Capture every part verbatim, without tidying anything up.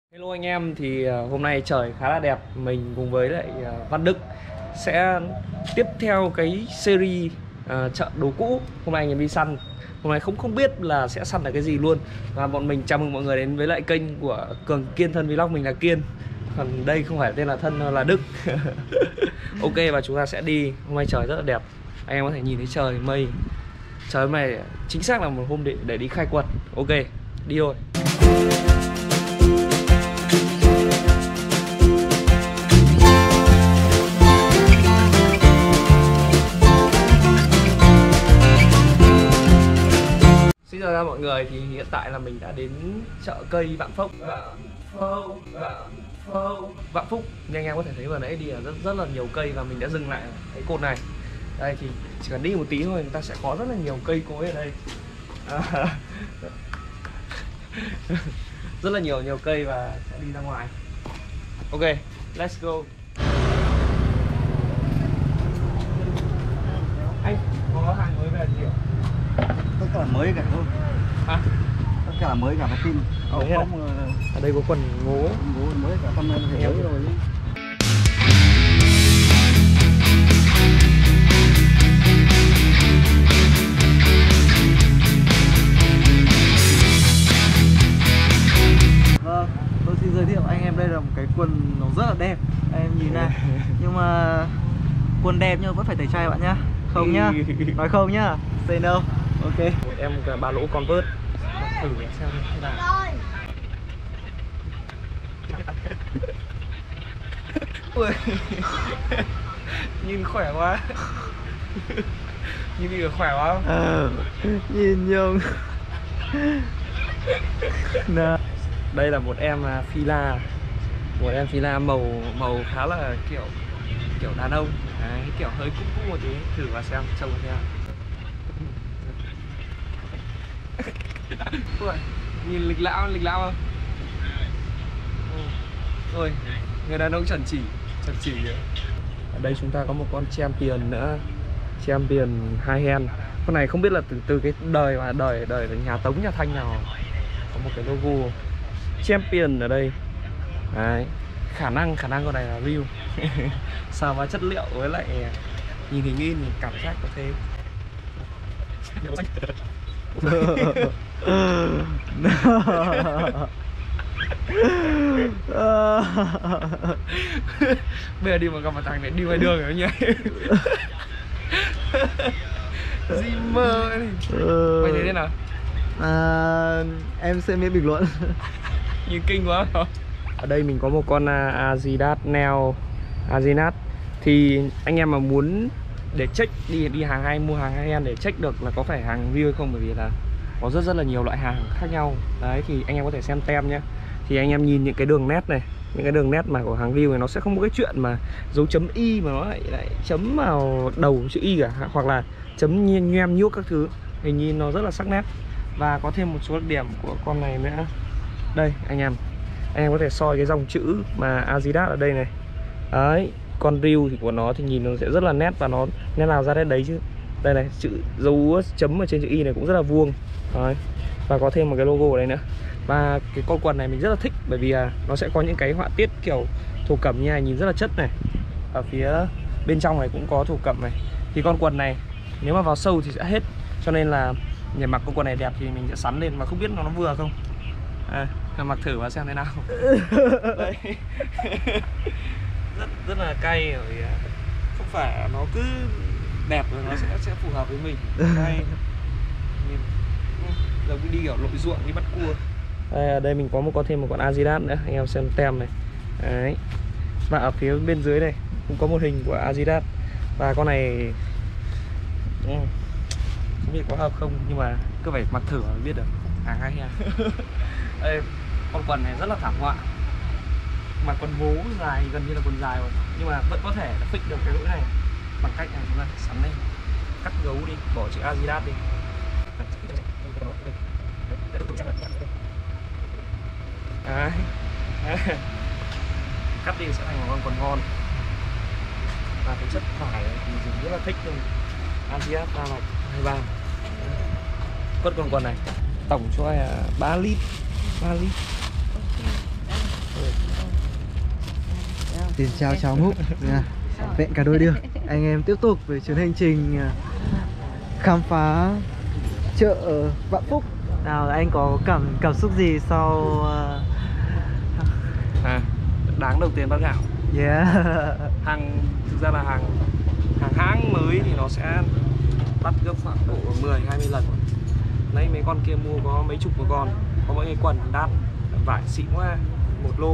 Hello anh em, thì hôm nay trời khá là đẹp. Mình cùng với lại Văn Đức sẽ tiếp theo cái series uh, chợ đồ cũ. Hôm nay anh em đi săn. Hôm nay không không biết là sẽ săn được cái gì luôn. Và bọn mình chào mừng mọi người đến với lại kênh của Cường Kiên Thân Vlog. Mình là Kiên, còn đây không phải tên là Thân là Đức. Ok, và chúng ta sẽ đi. Hôm nay trời rất là đẹp. Anh em có thể nhìn thấy trời mây. Trời hôm nay chính xác là một hôm để, để đi khai quật. Ok, đi thôi. Xin chào mọi người, thì hiện tại là mình đã đến chợ cây Vạn Phúc. Vạn Phúc, như anh em có thể thấy vừa nãy đi là rất rất là nhiều cây, và mình đã dừng lại cái cột này. Đây thì chỉ cần đi một tí thôi, người ta sẽ có rất là nhiều cây cối ở đây. À, rất là nhiều nhiều cây và sẽ đi ra ngoài. Ok, let's go. Anh có hàng mới về gì ạ? Tất cả là mới cả thôi. À? Tất cả là mới cả, phim Không không ở đây có quần ngố ngố mới cả, tâm em thì mới rồi. Vâng, tôi xin giới thiệu anh em, đây là một cái quần nó rất là đẹp, anh em nhìn này. Nhưng mà quần đẹp nhưng vẫn phải tẩy chay bạn nhá. Không nhá, nói không nhá, say no. Ok. Một em cả ba lỗ Converse, thử xem thế nào. Ui. Nhìn khỏe quá. Nhìn đi khỏe quá. Ờ, nhìn nhung. Đây là một em fila, một em fila màu màu khá là kiểu kiểu đàn ông. Đấy, kiểu hơi cũ cũ một tí, thử vào xem trông thế nào. Ui, nhìn lịch lão lịch lão không? Rồi, người đàn ông chuẩn chỉ, chuẩn chỉ nữa. Ở đây chúng ta có một con champion nữa, champion hai hand. Con này không biết là từ từ cái đời mà đời đời nhà Tống nhà Thanh nào có một cái logo champion ở đây. Đấy, khả năng khả năng con này là real. Sao mà chất liệu với lại nhìn hình in cảm giác có thế. Bây giờ đi mà gặp một thằng này đi ngoài đường rồi nhỉ. Gì mơ này. Mày thấy thế nào? À, em xem biết bình luận. Nhìn kinh quá không? Ở đây mình có một con Adidas Neo Adidas. Thì anh em mà muốn để check đi đi hàng hay mua hàng hay ăn để check được là có phải hàng real hay không, bởi vì là có rất rất là nhiều loại hàng khác nhau. Đấy thì anh em có thể xem tem nhé. Thì anh em nhìn những cái đường nét này, những cái đường nét mà của hàng real này nó sẽ không có cái chuyện mà dấu chấm y mà nó lại, lại chấm vào đầu chữ y cả, hoặc là chấm nhem nhuốc các thứ. Hình nhìn nó rất là sắc nét. Và có thêm một số đặc điểm của con này nữa. Đây anh em, anh em có thể soi cái dòng chữ mà Adidas ở đây này. Đấy, con real thì của nó thì nhìn nó sẽ rất là nét, và nó nét nào ra đấy chứ. Đây này, chữ dấu chấm ở trên chữ y này cũng rất là vuông. Đấy. Và có thêm một cái logo ở đây nữa. Và cái con quần này mình rất là thích, bởi vì à, nó sẽ có những cái họa tiết kiểu thổ cẩm như này, nhìn rất là chất này. Ở phía bên trong này cũng có thổ cẩm này. Thì con quần này nếu mà vào sâu thì sẽ hết, cho nên là để mặc con quần này đẹp thì mình sẽ sắn lên, mà không biết nó nó vừa không. À, mặc thử và xem thế nào. Đây. rất rất là cay, bởi không phải nó cứ đẹp rồi nó sẽ sẽ phù hợp với mình. Cay. Giống đi kiểu lội ruộng đi bắt cua. Đây, ở đây mình có một con thêm một con Adidas nữa, anh em xem tem này. Đấy. Và ở phía bên dưới này cũng có một hình của Adidas. Và con này không biết có hợp không, nhưng mà cứ phải mặc thử mới biết được hàng hay ha. Đây, con quần này rất là thảm họa, mà quần ngố dài gần như là quần dài rồi, nhưng mà vẫn có thể fix được cái lỗi này bằng cách này, chúng ta sắn lên, cắt gấu đi, bỏ chữ Adidas đi. Đấy. Cắt đi sẽ thành một con quần ngon. Và cái chất vải thì mình rất là thích luôn. Adidas ba mạch hai ba. Cất con quần này tổng cho ba lít ba lít. tiền trao cháo múc nha. Vẹn cả đôi được. Anh em tiếp tục về chuyến hành trình khám phá chợ Vạn Phúc. Nào anh có cảm cảm xúc gì sau à, đáng đầu tiên bát gạo. Yeah. Hàng thực ra là hàng hàng hãng mới thì nó sẽ đắt gấp khoảng độ mười hai mươi lần. Nãy mấy con kia mua có mấy chục một con, có mỗi cái quần đắt, vải xịn quá, một lô.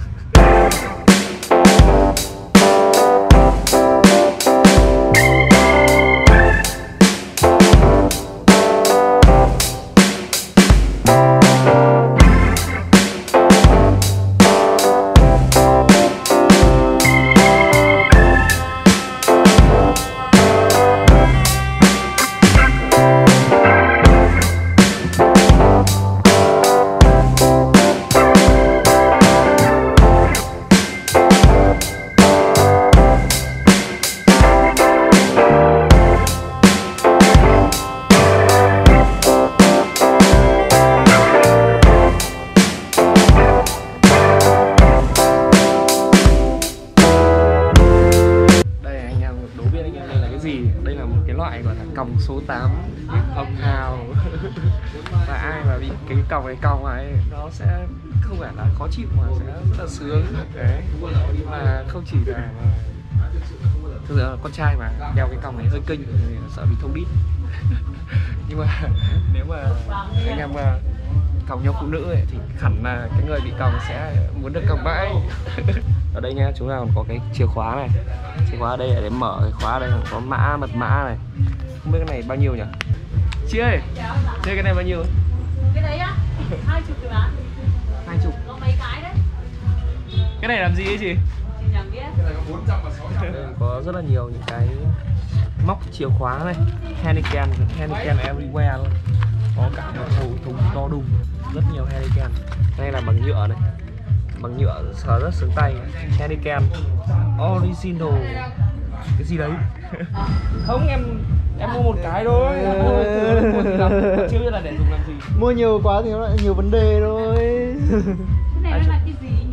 Còng số tám hồng hào. Và ai mà bị cái còng cái còng này nó sẽ không phải là khó chịu mà sẽ rất là sướng đấy. Mà không chỉ là thực ra là con trai mà đeo cái còng này hơi kinh thì sợ bị thông đít. Nhưng mà nếu mà anh em còng nhau phụ nữ ấy, thì hẳn là cái người bị còng sẽ muốn được còng mãi. Ở đây nha, chúng ta còn có cái chìa khóa này. Chìa khóa ở đây để mở cái khóa, ở đây có mã mật mã này. Không biết cái này bao nhiêu nhỉ? Chị ơi, chơi cái này bao nhiêu? Cái đấy á? hai chục được bán. Hai chục. Có mấy cái đấy. Cái này làm gì ấy chị? Chị chẳng biết. Cái này có bốn trăm và sáu trăm. Có rất là nhiều những cái móc chìa khóa này, Heineken, Heineken everywhere luôn. Có cả một hồ thùng to đùng, rất nhiều Heineken. Cái này là bằng nhựa này, bằng nhựa sờ rất sướng tay. Heineken original cái gì đấy. Không, em em mua một cái thôi. Chưa biết là để dùng làm gì. Mua nhiều quá thì nó lại nhiều vấn đề thôi. Cái này nó là cái gì nhỉ?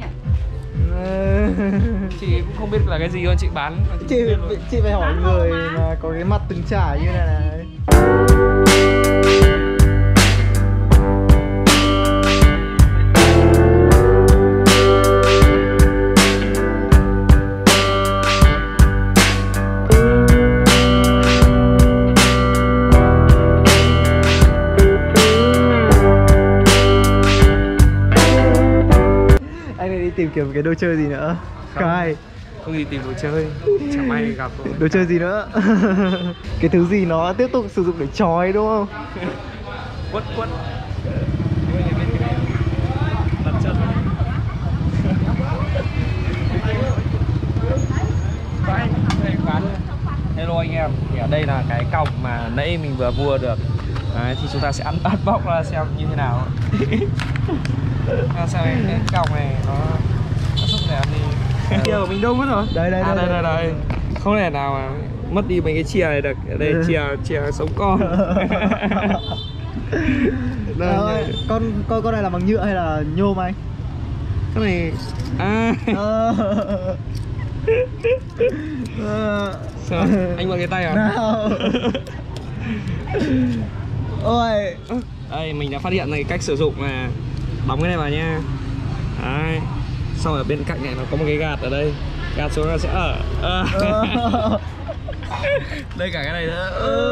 Chị cũng không biết là cái gì luôn, chị bán chị, chị, chị phải hỏi người mà có cái mặt từng trải như này này. Tìm kiếm cái đồ chơi gì nữa? Cái không đi tìm đồ chơi, chẳng may gặp thôi. Đồ chơi gì nữa? Cái thứ gì nó tiếp tục sử dụng để trói đúng không? Quất quất. Đặt chân. Hello anh em, thì ở đây là cái còng mà nãy mình vừa mua được. Đấy, thì chúng ta sẽ ăn bắt bóc ra xem như thế nào. Sao cái còng này nó nó xúc đẹp đi. Chia của mình đâu mất rồi? Đây đây à, đây, đây, đây, đây. Không thể nào mà mất đi mấy cái chìa này được. Đây chìa chìa sống con. Đây, à, ơi, con con con này là bằng nhựa hay là nhôm anh? Cái này à. Sao? Anh bằng cái tay à? Nào. Ôi. Đây mình đã phát hiện này cách sử dụng là đóng cái này vào nha. Đấy. Xong ở bên cạnh này nó có một cái gạt ở đây. Gạt xuống nó sẽ ở à. Đây cả cái này nữa.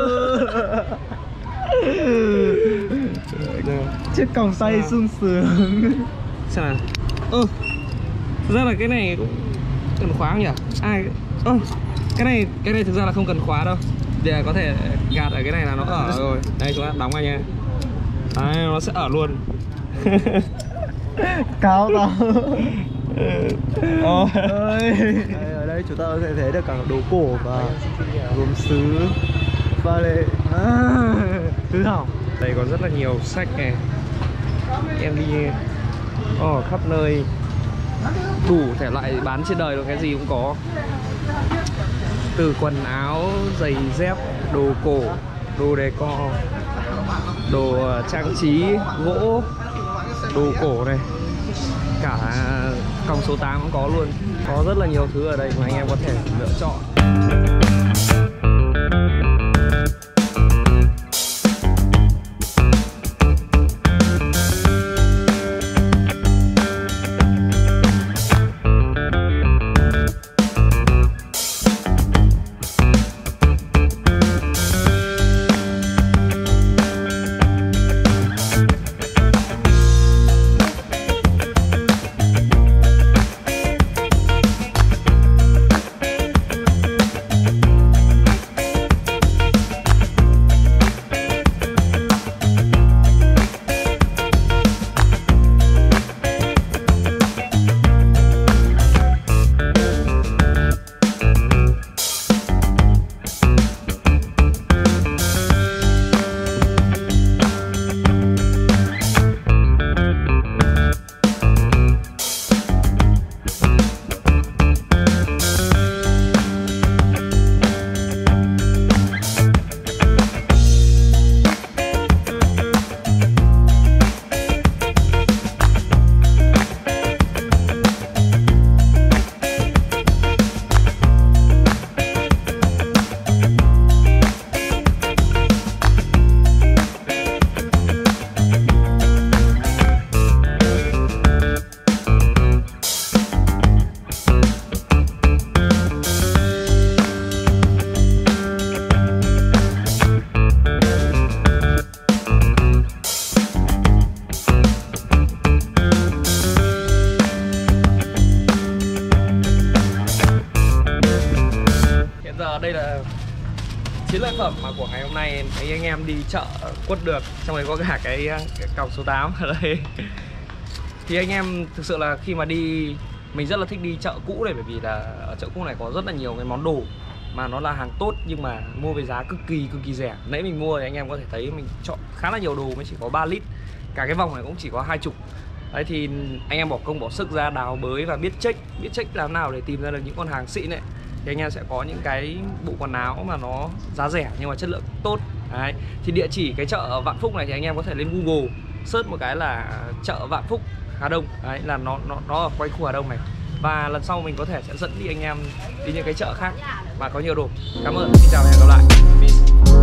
Chiếc còng tay sung sướng. Sao nào? Ừ. Thực ra là cái này cũng cần khóa không nhỉ? Ai? Ơ, ừ. Cái này cái này thực ra là không cần khóa đâu. Để có thể gạt ở cái này là nó ở rồi. Đây chúng ta đóng vào nha. Đấy, nó sẽ ở luôn. Cao tao. Ôi. Ở đây chúng ta có thể thấy được cả đồ cổ và gốm sứ và lệ à, thứ hỏng. Đây có rất là nhiều sách này. Em đi oh, khắp nơi, đủ thể loại bán trên đời luôn, cái gì cũng có. Từ quần áo, giày dép, đồ cổ, đồ decor, đồ trang trí, gỗ, đồ cổ này, cả Còng số tám cũng có luôn. Có rất là nhiều thứ ở đây mà anh em có thể lựa chọn. Đây là chiến lợi phẩm mà của ngày hôm nay thấy anh em đi chợ quất được. Trong này có cả cái, cái còng số tám ở đây. Thì anh em thực sự là khi mà đi, mình rất là thích đi chợ cũ này, bởi vì là ở chợ cũ này có rất là nhiều cái món đồ mà nó là hàng tốt nhưng mà mua với giá cực kỳ cực kỳ rẻ. Nãy mình mua thì anh em có thể thấy mình chọn khá là nhiều đồ mới chỉ có ba lít. Cả cái vòng này cũng chỉ có hai chục. Đấy thì anh em bỏ công bỏ sức ra đào bới và biết check, biết check làm nào để tìm ra được những con hàng xịn này. Thì anh em sẽ có những cái bộ quần áo mà nó giá rẻ nhưng mà chất lượng tốt. Đấy. Thì địa chỉ cái chợ Vạn Phúc này thì anh em có thể lên Google search một cái là chợ Vạn Phúc Hà Đông. Đấy là nó nó nó ở quanh khu Hà Đông này. Và lần sau mình có thể sẽ dẫn đi anh em đi những cái chợ khác mà có nhiều đồ. Cảm ơn, xin chào và hẹn gặp lại. Peace.